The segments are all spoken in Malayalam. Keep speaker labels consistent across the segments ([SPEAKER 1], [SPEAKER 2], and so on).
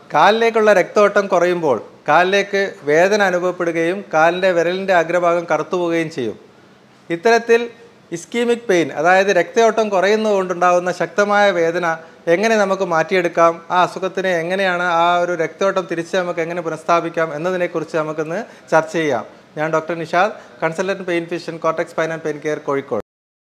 [SPEAKER 1] കാലിലേക്കുള്ള രക്തോട്ടം കുറയുമ്പോൾ കാലിലേക്ക് വേദന അനുഭവപ്പെടുകയും കാലിൻ്റെ വിരലിൻ്റെ അഗ്രഭാഗം കറുത്തുപോവുകയും ചെയ്യും. ഇത്തരത്തിൽ ഇസ്കീമിക് പെയിൻ, അതായത് രക്തയോട്ടം കുറയുന്നതുകൊണ്ടുണ്ടാകുന്ന ശക്തമായ വേദന എങ്ങനെ നമുക്ക് മാറ്റിയെടുക്കാം, ആ അസുഖത്തിനെ എങ്ങനെയാണ് ആ ഒരു രക്തയോട്ടം തിരിച്ച് നമുക്ക് എങ്ങനെ പുനഃസ്ഥാപിക്കാം എന്നതിനെക്കുറിച്ച് നമുക്കിന്ന് ചർച്ച ചെയ്യാം. ഞാൻ doctor Nishad, consultant pain physician, cortex spine and pain care, Kozhikode.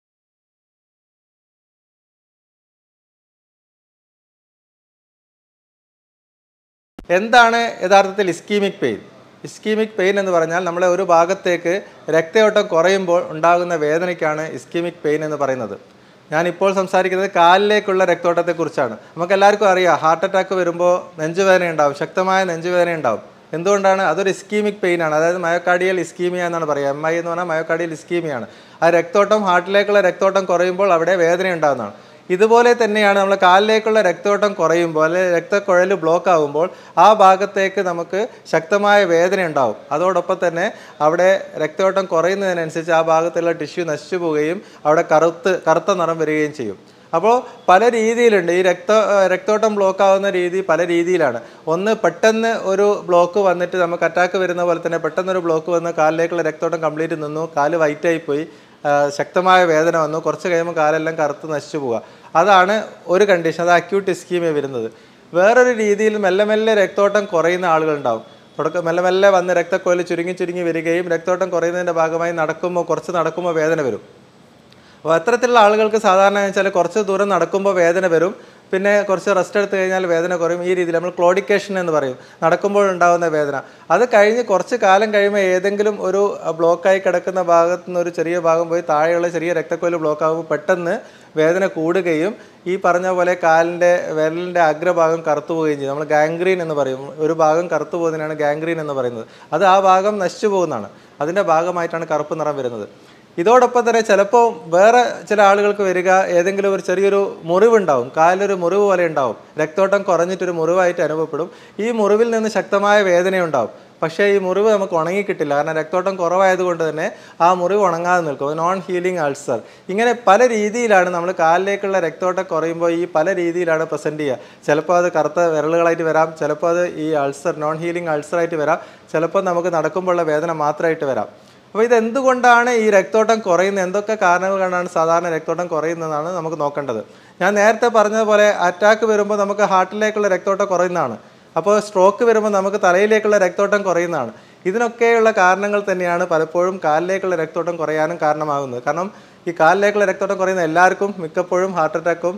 [SPEAKER 1] എന്താണ് യഥാർത്ഥത്തിൽ ഇസ്കീമിക് പെയിൻ? ഇസ്കീമിക് പെയിൻ എന്ന് പറഞ്ഞാൽ നമ്മളെ ഒരു ഭാഗത്തേക്ക് രക്തയോട്ടം കുറയുമ്പോൾ ഉണ്ടാകുന്ന വേദനയ്ക്കാണ് ഇസ്കീമിക് പെയിൻ എന്ന് പറയുന്നത്. ഞാനിപ്പോൾ സംസാരിക്കുന്നത് കാലിലേക്കുള്ള രക്തോട്ടത്തെക്കുറിച്ചാണ്. നമുക്കെല്ലാവർക്കും അറിയാം, ഹാർട്ട് അറ്റാക്ക് വരുമ്പോൾ നെഞ്ചുവേദന ഉണ്ടാവും, ശക്തമായ നെഞ്ചുവേദന ഉണ്ടാവും. എന്തുകൊണ്ടാണ്? അതൊരു ഇസ്കീമിക് പെയിൻ ആണ്. അതായത് മയോകാർഡിയൽ ഇസ്കീമിയ എന്നാണ് പറയുക. MI എന്ന് പറഞ്ഞാൽ മയോകാർഡിയൽ ഇസ്കീമിയാണ്. ആ രക്തോട്ടം, ഹാർട്ടിലേക്കുള്ള രക്തോട്ടം കുറയുമ്പോൾ അവിടെ വേദന ഉണ്ടാകുന്നതാണ്. ഇതുപോലെ തന്നെയാണ് നമ്മൾ കാലിലേക്കുള്ള രക്തോട്ടം കുറയുമ്പോൾ അല്ലെങ്കിൽ രക്തക്കുഴൽ ബ്ലോക്ക് ആകുമ്പോൾ ആ ഭാഗത്തേക്ക് നമുക്ക് ശക്തമായ വേദന ഉണ്ടാവും. അതോടൊപ്പം തന്നെ അവിടെ രക്തോട്ടം കുറയുന്നതിനനുസരിച്ച് ആ ഭാഗത്തുള്ള ടിഷ്യൂ നശിച്ചു പോവുകയും അവിടെ കറുത്ത നിറം വരികയും ചെയ്യും. അപ്പോൾ പല രീതിയിലുണ്ട്. ഈ രക്തോട്ടം ബ്ലോക്ക് ആവുന്ന രീതി പല രീതിയിലാണ്. ഒന്ന്, പെട്ടെന്ന് ഒരു ബ്ലോക്ക് വന്നിട്ട് നമുക്ക് അറ്റാക്ക് വരുന്ന പോലെ തന്നെ പെട്ടെന്നൊരു ബ്ലോക്ക് വന്ന് കാലിലേക്കുള്ള രക്തോട്ടം കംപ്ലീറ്റ് നിന്നു, കാല് വൈറ്റായിപ്പോയി, ശക്തമായ വേദന വന്നു, കുറച്ച് കഴിയുമ്പോൾ കാലെല്ലാം കറുത്ത് നശിച്ചു പോവുക. അതാണ് ഒരു കണ്ടീഷൻ, അത് അക്യൂട്ട് ഇസ്കീമിയ വരുന്നത്. വേറൊരു രീതിയിൽ മെല്ലെ മെല്ലെ രക്തോട്ടം കുറയുന്ന ആളുകളുണ്ടാവും. മെല്ലെ മെല്ലെ വന്ന് രക്തക്കുഴൽ ചുരുങ്ങി വരികയും രക്തോട്ടം കുറയുന്നതിൻ്റെ ഭാഗമായി കുറച്ച് നടക്കുമ്പോൾ വേദന വരും. അപ്പോൾ അത്തരത്തിലുള്ള ആളുകൾക്ക് സാധാരണ വെച്ചാൽ കുറച്ച് ദൂരം നടക്കുമ്പോൾ വേദന വരും, പിന്നെ കുറച്ച് റെസ്റ്റ് എടുത്ത് കഴിഞ്ഞാൽ വേദന കുറയും. ഈ രീതിയിൽ നമ്മൾ ക്ലോഡിക്കേഷൻ എന്ന് പറയും, നടക്കുമ്പോൾ ഉണ്ടാകുന്ന വേദന. അത് കഴിഞ്ഞ് കുറച്ച് കാലം കഴിയുമ്പോൾ ഏതെങ്കിലും ഒരു ബ്ലോക്കായി കിടക്കുന്ന ഭാഗത്തു നിന്ന് ഒരു ചെറിയ ഭാഗം പോയി താഴെയുള്ള ചെറിയ രക്തക്കുഴൽ ബ്ലോക്ക് ആകുമ്പോൾ പെട്ടെന്ന് വേദന കൂടുകയും ഈ പറഞ്ഞ പോലെ വിരലിൻ്റെ അഗ്രഭാഗം കറുത്തു പോവുകയും ചെയ്യും. നമ്മൾ ഗാംഗ്രീൻ എന്ന് പറയും. ഒരു ഭാഗം കറുത്തു പോകുന്നതിനാണ് ഗാംഗ്രീൻ എന്ന് പറയുന്നത്. അത് ആ ഭാഗം നശിച്ചു പോകുന്നതാണ്. അതിൻ്റെ ഭാഗമായിട്ടാണ് കറുപ്പ് നിറം വരുന്നത്. ഇതോടൊപ്പം തന്നെ ചിലപ്പോൾ വേറെ ചില ആളുകൾക്ക് വരിക, ഏതെങ്കിലും ഒരു ചെറിയൊരു മുറിവുണ്ടാവും, കാലിലൊരു മുറിവ് പോലെ ഉണ്ടാവും, രക്തോട്ടം കുറഞ്ഞിട്ടൊരു മുറിവായിട്ട് അനുഭവപ്പെടും. ഈ മുറിവിൽ നിന്ന് ശക്തമായ വേദനയുണ്ടാവും. പക്ഷേ ഈ മുറിവ് നമുക്ക് ഉണങ്ങിക്കിട്ടില്ല, കാരണം രക്തോട്ടം കുറവായതുകൊണ്ട് തന്നെ ആ മുറിവ് ഉണങ്ങാതെ നിൽക്കും. Non healing ulcer. ഇങ്ങനെ പല രീതിയിലാണ് നമ്മൾ കാലിലേക്കുള്ള രക്തോട്ടം കുറയുമ്പോൾ ഈ പല രീതിയിലാണ് പ്രസൻറ്റ് ചെയ്യുക. ചിലപ്പോൾ അത് കറുത്ത വിരലുകളായിട്ട് വരാം, ചിലപ്പോൾ അത് ഈ അൾസർ, നോൺ ഹീലിംഗ് അൾസറായിട്ട് വരാം, ചിലപ്പോൾ നമുക്ക് നടക്കുമ്പോഴുള്ള വേദന മാത്രമായിട്ട് വരാം. അപ്പോൾ ഇതെന്തുകൊണ്ടാണ് ഈ രക്തോട്ടം കുറയുന്നത്, എന്തൊക്കെ കാരണങ്ങൾ കൊണ്ടാണ് സാധാരണ രക്തോട്ടം കുറയുന്നതെന്നാണ് നമുക്ക് നോക്കേണ്ടത്. ഞാൻ നേരത്തെ പറഞ്ഞതുപോലെ അറ്റാക്ക് വരുമ്പോൾ നമുക്ക് ഹാർട്ടിലേക്കുള്ള രക്തോട്ടം കുറയുന്നതാണ്. അപ്പോൾ സ്ട്രോക്ക് വരുമ്പോൾ നമുക്ക് തലയിലേക്കുള്ള രക്തോട്ടം കുറയുന്നതാണ്. ഇതിനൊക്കെയുള്ള കാരണങ്ങൾ തന്നെയാണ് പലപ്പോഴും കാലിലേക്കുള്ള രക്തോട്ടം കുറയാനും കാരണമാകുന്നത്. കാരണം ഈ കാലിലേക്കുള്ള രക്തോട്ടം കുറയുന്ന എല്ലാവർക്കും മിക്കപ്പോഴും ഹാർട്ട് അറ്റാക്കും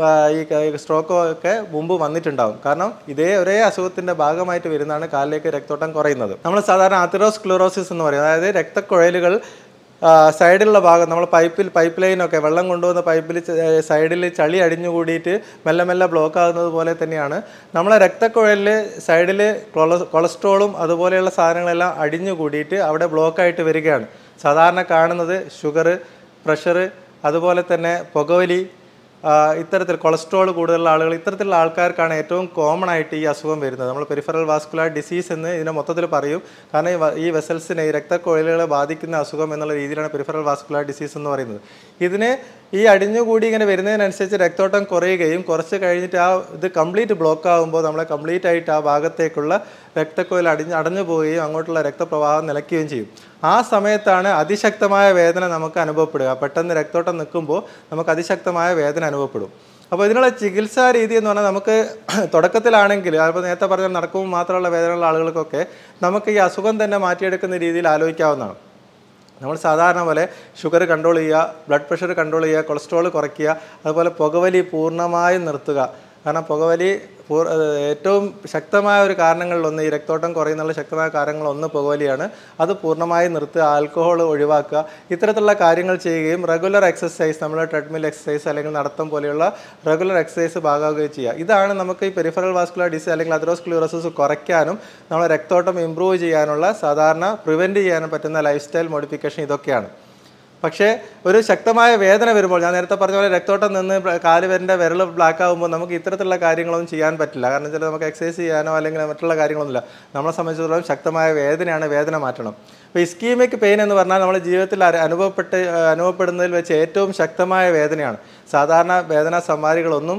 [SPEAKER 1] ഈ സ്ട്രോക്കും ഒക്കെ മുമ്പ് വന്നിട്ടുണ്ടാകും. കാരണം ഒരേ അസുഖത്തിൻ്റെ ഭാഗമായിട്ട് വരുന്നതാണ് കാലിലേക്ക് രക്തോട്ടം കുറയുന്നത്. നമ്മൾ സാധാരണ അതിറോസ്ക്ലറോസിസ് എന്ന് പറയും. അതായത് രക്തക്കുഴലുകൾ സൈഡിലുള്ള ഭാഗം, നമ്മൾ പൈപ്പ് ലൈനൊക്കെ വെള്ളം കൊണ്ടുവന്ന പൈപ്പിൽ സൈഡിൽ ചളി അടിഞ്ഞുകൂടിയിട്ട് മെല്ലെ മെല്ലെ ബ്ലോക്ക് ആകുന്നത് പോലെ തന്നെയാണ് നമ്മളെ രക്തക്കുഴലിൽ സൈഡിൽ കൊളസ്ട്രോളും അതുപോലെയുള്ള സാധനങ്ങളെല്ലാം അടിഞ്ഞുകൂടിയിട്ട് അവിടെ ബ്ലോക്കായിട്ട് വരികയാണ്. സാധാരണ കാണുന്നത് ഷുഗർ, പ്രഷർ, അതുപോലെ തന്നെ പുകവലി, ഇത്തരത്തിൽ കൊളസ്ട്രോൾ കൂടുതലുള്ള ആളുകൾ, ഇത്തരത്തിലുള്ള ആൾക്കാർക്കാണ് ഏറ്റവും കോമൺ ആയിട്ട് ഈ അസുഖം വരുന്നത്. നമ്മൾ പെരിഫറൽ വാസ്കുലർ ഡിസീസ് എന്ന് ഇതിനെ മൊത്തത്തിൽ പറയും. കാരണം ഈ വെസൽസിനെ, ഈ രക്തക്കുഴലുകളെ ബാധിക്കുന്ന അസുഖം എന്നുള്ള രീതിയിലാണ് പെരിഫറൽ വാസ്കുലർ ഡിസീസ് എന്ന് പറയുന്നത്. ഇതിന് ഈ അടിഞ്ഞുകൂടി ഇങ്ങനെ വരുന്നതിനനുസരിച്ച് രക്തോട്ടം കുറയുകയും കുറച്ച് കഴിഞ്ഞിട്ട് ഇത് കംപ്ലീറ്റ് ബ്ലോക്ക് ആകുമ്പോൾ നമ്മളെ കംപ്ലീറ്റ് ആയിട്ട് ആ ഭാഗത്തേക്കുള്ള രക്തക്കുഴൽ അടഞ്ഞു പോവുകയും അങ്ങോട്ടുള്ള രക്തപ്രവാഹം നിലയ്ക്കുകയും ചെയ്യും. ആ സമയത്താണ് അതിശക്തമായ വേദന നമുക്ക് അനുഭവപ്പെടുക. പെട്ടെന്ന് രക്തോട്ടം നിൽക്കുമ്പോൾ നമുക്ക് അതിശക്തമായ വേദന അനുഭവപ്പെടും. അപ്പോൾ ഇതിനുള്ള ചികിത്സാ രീതി എന്ന് പറഞ്ഞാൽ നമുക്ക് തുടക്കത്തിലാണെങ്കിൽ, അപ്പോൾ നേരത്തെ പറഞ്ഞാൽ നടക്കുമ്പോൾ മാത്രമുള്ള വേദനയുള്ള ആളുകൾക്കൊക്കെ നമുക്ക് ഈ അസുഖം തന്നെ മാറ്റിയെടുക്കുന്ന രീതിയിൽ ആലോചിക്കാവുന്നതാണ്. നമ്മൾ സാധാരണ പോലെ ഷുഗർ കൺട്രോൾ ചെയ്യുക, ബ്ലഡ് പ്രഷർ കൺട്രോൾ ചെയ്യുക, കൊളസ്ട്രോൾ കുറയ്ക്കുക, അതുപോലെ പുകവലി പൂർണ്ണമായും നിർത്തുക. കാരണം പുകവലി ഏറ്റവും ശക്തമായ ഒരു കാരണങ്ങളിലൊന്ന്, ഈ രക്തോട്ടം കുറയുന്നുള്ള ശക്തമായ കാരണങ്ങളൊന്ന് പുകവലിയാണ്. അത് പൂർണ്ണമായും നിർത്തുക, ആൽക്കഹോൾ ഒഴിവാക്കുക. ഇത്തരത്തിലുള്ള കാര്യങ്ങൾ ചെയ്യുകയും റെഗുലർ എക്സസൈസ്, നമ്മൾ ട്രെഡ്മിൽ എക്സസൈസ് അല്ലെങ്കിൽ നടത്തം പോലെയുള്ള റെഗുലർ എക്സസൈസ് ഭാഗമാവുകയും ചെയ്യുക. ഇതാണ് നമുക്ക് ഈ പെരിഫറൽ വാസ്കുലർ ഡിസീസ് അല്ലെങ്കിൽ അതിറോസ്ക്ലറോസിസ് കുറയ്ക്കാനും നമ്മളെ രക്തോട്ടം ഇമ്പ്രൂവ് ചെയ്യാനുള്ള, സാധാരണ പ്രിവെൻറ്റ് ചെയ്യാനും പറ്റുന്ന ലൈഫ് സ്റ്റൈൽ മോഡിഫിക്കേഷൻ ഇതൊക്കെയാണ്. പക്ഷേ ഒരു ശക്തമായ വേദന വരുമ്പോൾ, ഞാൻ നേരത്തെ പറഞ്ഞ പോലെ രക്തോട്ടം നിന്ന് വിരൽ ബ്ലാക്ക് ആകുമ്പോൾ നമുക്ക് ഇത്തരത്തിലുള്ള കാര്യങ്ങളൊന്നും ചെയ്യാൻ പറ്റില്ല. കാരണം വെച്ചാൽ നമുക്ക് എക്സസൈസ് ചെയ്യാനോ അല്ലെങ്കിൽ മറ്റുള്ള കാര്യങ്ങളൊന്നുമില്ല. നമ്മളെ സംബന്ധിച്ചിടത്തോളം ശക്തമായ വേദനയാണ്, വേദന മാറ്റണം. അപ്പോൾ ഇസ്കീമിക് പെയിൻ എന്ന് പറഞ്ഞാൽ നമ്മുടെ ജീവിതത്തിൽ അനുഭവപ്പെടുന്നതിൽ വെച്ച് ഏറ്റവും ശക്തമായ വേദനയാണ്. സാധാരണ വേദനാ സമ്മാരികളൊന്നും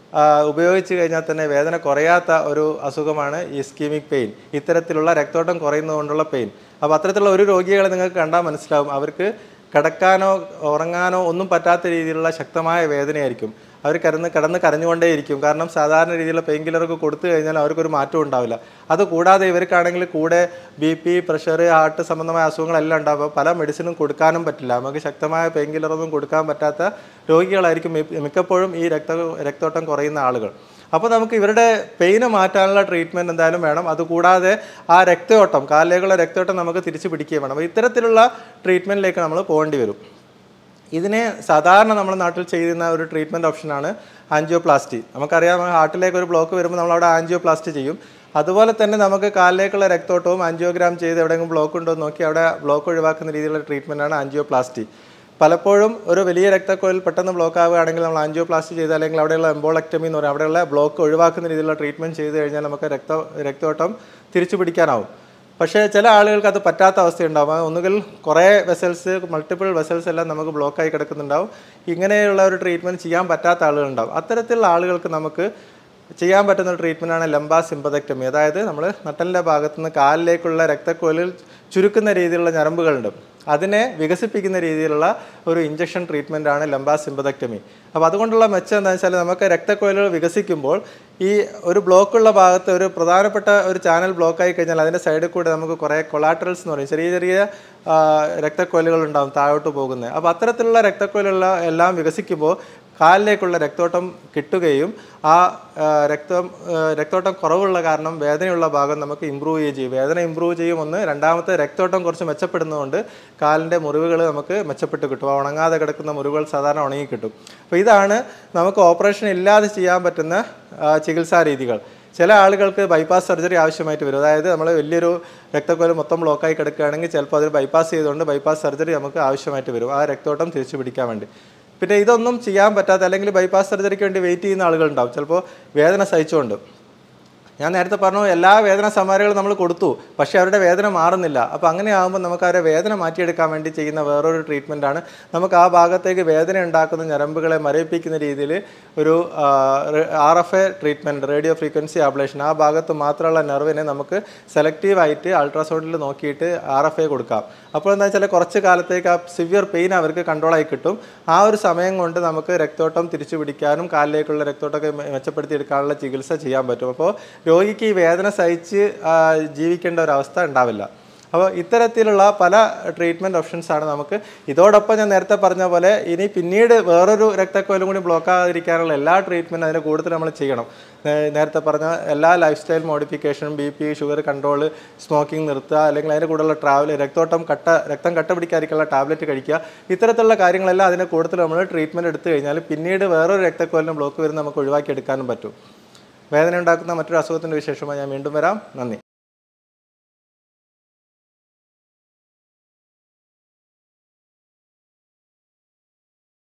[SPEAKER 1] ഉപയോഗിച്ച് കഴിഞ്ഞാൽ തന്നെ വേദന കുറയാത്ത ഒരു അസുഖമാണ് ഈ ഇസ്കീമിക് പെയിൻ. ഇത്തരത്തിലുള്ള രക്തോട്ടം കുറയുന്നതുകൊണ്ടുള്ള പെയിൻ. അപ്പോൾ അത്തരത്തിലുള്ള ഒരു രോഗികളെ നിങ്ങൾക്ക് കണ്ടാൽ മനസ്സിലാവും, അവർക്ക് കിടക്കാനോ ഉറങ്ങാനോ ഒന്നും പറ്റാത്ത രീതിയിലുള്ള ശക്തമായ വേദനയായിരിക്കും. അവർ കിടന്ന് കരഞ്ഞുകൊണ്ടേയിരിക്കും. കാരണം സാധാരണ രീതിയിലുള്ള പെയിൻ കില്ലറൊക്കെ കൊടുത്തു കഴിഞ്ഞാൽ അവർക്കൊരു മാറ്റം ഉണ്ടാവില്ല. അതുകൂടാതെ ഇവർക്കാണെങ്കിൽ കൂടെ BP, പ്രഷർ, ഹാർട്ട് സംബന്ധമായ അസുഖങ്ങളെല്ലാം ഉണ്ടാകും. പല മെഡിസിനും കൊടുക്കാനും പറ്റില്ല. നമുക്ക് ശക്തമായ പെയിൻ കില്ലറൊന്നും കൊടുക്കാൻ പറ്റാത്ത രോഗികളായിരിക്കും മിക്കപ്പോഴും ഈ രക്തോട്ടം കുറയുന്ന ആളുകൾ. അപ്പോൾ നമുക്ക് ഇവരുടെ പെയിന് മാറ്റാനുള്ള ട്രീറ്റ്മെൻറ്റ് എന്തായാലും വേണം. അതുകൂടാതെ ആ രക്തയോട്ടം, കാലിലേക്കുള്ള രക്തയോട്ടം നമുക്ക് തിരിച്ചു പിടിക്കുകയും വേണം. അപ്പോൾ ഇത്തരത്തിലുള്ള ട്രീറ്റ്മെൻറ്റിലേക്ക് നമ്മൾ പോകേണ്ടി വരും. ഇതിനെ സാധാരണ നമ്മുടെ നാട്ടിൽ ചെയ്യുന്ന ഒരു ട്രീറ്റ്മെൻറ്റ് ഓപ്ഷനാണ് ആൻജിയോപ്ലാസ്റ്റി. നമുക്കറിയാം, ഹാർട്ടിലേക്ക് ഒരു ബ്ലോക്ക് വരുമ്പോൾ നമ്മളവിടെ ആൻജിയോപ്ലാസ്റ്റി ചെയ്യും. അതുപോലെ തന്നെ നമുക്ക് കാലിലേക്കുള്ള രക്തോട്ടവും ആൻജിയോഗ്രാം ചെയ്ത് എവിടെയെങ്കിലും ബ്ലോക്ക് ഉണ്ടോ എന്ന് നോക്കി അവിടെ ബ്ലോക്ക് ഒഴിവാക്കുന്ന രീതിയിലുള്ള ട്രീറ്റ്മെൻറ്റാണ് ആൻജിയോപ്ലാസ്റ്റി. പലപ്പോഴും ഒരു വലിയ രക്തക്കൊഴൽ പെട്ടെന്ന് ബ്ലോക്ക് ആവുകയാണെങ്കിൽ നമ്മൾ ആൻജിയോപ്ലാസ്റ്റി ചെയ്ത്, അല്ലെങ്കിൽ അവിടെയുള്ള എംബോളക്ടമി എന്ന് പറയും, അവിടെയുള്ള ബ്ലോക്ക് ഒഴിവാക്കുന്ന രീതിയിലുള്ള ട്രീറ്റ്മെൻറ്റ് ചെയ്ത് കഴിഞ്ഞാൽ നമുക്ക് രക്തോട്ടം തിരിച്ചു പിടിക്കാനാവും. പക്ഷേ ചില ആളുകൾക്ക് അത് പറ്റാത്ത അവസ്ഥയുണ്ടാവും. ഒന്നുകിൽ കുറേ മൾട്ടിപ്പിൾ വെസൽസ് എല്ലാം നമുക്ക് ബ്ലോക്കായി കിടക്കുന്നുണ്ടാവും. ഇങ്ങനെയുള്ള ഒരു ട്രീറ്റ്മെൻറ്റ് ചെയ്യാൻ പറ്റാത്ത ആളുകളുണ്ടാവും. അത്തരത്തിലുള്ള ആളുകൾക്ക് നമുക്ക് ചെയ്യാൻ പറ്റുന്ന ഒരു ട്രീറ്റ്മെൻറ്റാണ് ലംബാർ സിമ്പതെക്ടമി. അതായത് നമ്മൾ നട്ടലിൻ്റെ ഭാഗത്തുനിന്ന് കാലിലേക്കുള്ള രക്തക്കൊഴലിൽ ചുരുക്കുന്ന രീതിയിലുള്ള ഞരമ്പുകളുണ്ട്, അതിനെ വികസിപ്പിക്കുന്ന രീതിയിലുള്ള ഒരു ഇഞ്ചക്ഷൻ ട്രീറ്റ്മെൻറ്റാണ് ലംബാർ സിമ്പതെക്ടമി. അപ്പോൾ അതുകൊണ്ടുള്ള മെച്ചം എന്താണെന്ന് വെച്ചാൽ, നമുക്ക് രക്തക്കൊഴലുകൾ വികസിക്കുമ്പോൾ ഈ ഒരു ബ്ലോക്കുള്ള ഭാഗത്ത് ഒരു പ്രധാനപ്പെട്ട ഒരു ചാനൽ ബ്ലോക്കായി കഴിഞ്ഞാൽ അതിൻ്റെ സൈഡിൽ കൂടെ നമുക്ക് കുറേ കൊളാറ്ററൽസ് എന്ന് പറയും, ചെറിയ ചെറിയ രക്തക്കൊഴലുകൾ ഉണ്ടാകും താഴോട്ട് പോകുന്നത്. അപ്പോൾ അത്തരത്തിലുള്ള രക്തക്കൊഴലുകൾ എല്ലാം വികസിക്കുമ്പോൾ കാലിലേക്കുള്ള രക്തോട്ടം കിട്ടുകയും ആ രക്തോട്ടം കുറവുള്ള കാരണം വേദനയുള്ള ഭാഗം നമുക്ക് ഇമ്പ്രൂവ് ചെയ്യുകയും ചെയ്യും. വേദന ഇമ്പ്രൂവ് ചെയ്യും ഒന്ന്. രണ്ടാമത്തെ, രക്തോട്ടം കുറച്ച് മെച്ചപ്പെടുന്നതുകൊണ്ട് കാലിൻ്റെ മുറിവുകൾ നമുക്ക് മെച്ചപ്പെട്ട് കിട്ടും. ഉണങ്ങാതെ കിടക്കുന്ന മുറിവുകൾ സാധാരണ ഉണങ്ങി കിട്ടും. അപ്പോൾ ഇതാണ് നമുക്ക് ഓപ്പറേഷൻ ഇല്ലാതെ ചെയ്യാൻ പറ്റുന്ന ചികിത്സാ രീതികൾ. ചില ആളുകൾക്ക് ബൈപ്പാസ് സർജറി ആവശ്യമായിട്ട് വരും. അതായത് നമ്മൾ വലിയൊരു രക്തക്കൊഴൽ മൊത്തം ബ്ലോക്കായി കിടക്കുകയാണെങ്കിൽ ചിലപ്പോൾ അതിൽ ബൈപ്പാസ് ചെയ്തുകൊണ്ട് ബൈപ്പാസ് സർജറി നമുക്ക് ആവശ്യമായിട്ട് വരും, ആ രക്തോട്ടം തിരിച്ചു പിടിക്കാൻ വേണ്ടി. പിന്നെ ഇതൊന്നും ചെയ്യാൻ പറ്റാത്ത, അല്ലെങ്കിൽ ബൈപ്പാസ് സർജറിക്ക് വേണ്ടി വെയിറ്റ് ചെയ്യുന്ന ആളുകളുണ്ടാവും, ചിലപ്പോൾ വേദന സഹിച്ചുകൊണ്ട്. ഞാൻ നേരത്തെ പറഞ്ഞു, എല്ലാ വേദന സമാരികളും നമ്മൾ കൊടുത്തു, പക്ഷേ അവരുടെ വേദന മാറുന്നില്ല. അപ്പോൾ അങ്ങനെ ആകുമ്പോൾ നമുക്ക് അവരെ വേദന മാറ്റിയെടുക്കാൻ വേണ്ടി ചെയ്യുന്ന വേറൊരു ട്രീറ്റ്മെൻറ്റാണ്, നമുക്ക് ആ ഭാഗത്തേക്ക് വേദന ഉണ്ടാക്കുന്ന ഞരമ്പുകളെ മരവിപ്പിക്കുന്ന രീതിയിൽ ഒരു RFA treatment, radio frequency ablation. ആ ഭാഗത്ത് മാത്രമുള്ള നെർവിനെ നമുക്ക് സെലക്റ്റീവായിട്ട് അൾട്രാസൗണ്ടിൽ നോക്കിയിട്ട് RFA കൊടുക്കാം. അപ്പോൾ എന്താ വെച്ചാൽ കുറച്ച് കാലത്തേക്ക് ആ സിവിയർ പെയിൻ അവർക്ക് കൺട്രോളായി കിട്ടും. ആ ഒരു സമയം കൊണ്ട് നമുക്ക് രക്തോട്ടം തിരിച്ചു പിടിക്കാനും കാലിലേക്കുള്ള രക്തോട്ടമൊക്കെ മെച്ചപ്പെടുത്തിയെടുക്കാനുള്ള ചികിത്സ ചെയ്യാൻ പറ്റും. അപ്പോൾ രോഗിക്ക് ഈ വേദന സഹിച്ച് ജീവിക്കേണ്ട ഒരവസ്ഥ ഉണ്ടാവില്ല. അപ്പോൾ ഇത്തരത്തിലുള്ള പല ട്രീറ്റ്മെൻറ്റ് ഓപ്ഷൻസാണ് നമുക്ക്. ഇതോടൊപ്പം ഞാൻ നേരത്തെ പറഞ്ഞ പോലെ ഇനി പിന്നീട് വേറൊരു രക്തക്കൊഴലും കൂടി ബ്ലോക്ക് ആകാതിരിക്കാനുള്ള എല്ലാ ട്രീറ്റ്മെൻറ്റും അതിന് കൂടുതൽ നമ്മൾ ചെയ്യണം. നേരത്തെ പറഞ്ഞ എല്ലാ ലൈഫ് സ്റ്റൈൽ മോഡിഫിക്കേഷനും, BP, ഷുഗർ കൺട്രോൾ, സ്മോക്കിംഗ് നിർത്തുക, അല്ലെങ്കിൽ അതിൻ്റെ കൂടെയുള്ള രക്തം കട്ട പിടിക്കാതിരിക്കാനുള്ള ടാബ്ലറ്റ് കഴിക്കുക. ഇത്തരത്തിലുള്ള കാര്യങ്ങളെല്ലാം അതിന് കൂടുതൽ നമ്മൾ ട്രീറ്റ്മെൻറ്റ് എടുത്തു കഴിഞ്ഞാൽ പിന്നീട് വേറൊരു രക്തക്കൊഴലിന് ബ്ലോക്ക് വരുന്ന നമുക്ക് ഒഴിവാക്കിയെടുക്കാനും പറ്റും. വേദന ഉണ്ടാക്കുന്ന മറ്റൊരു അസുഖത്തിൻ്റെ വിശേഷമായി ഞാൻ വീണ്ടും വരാം. നന്ദി.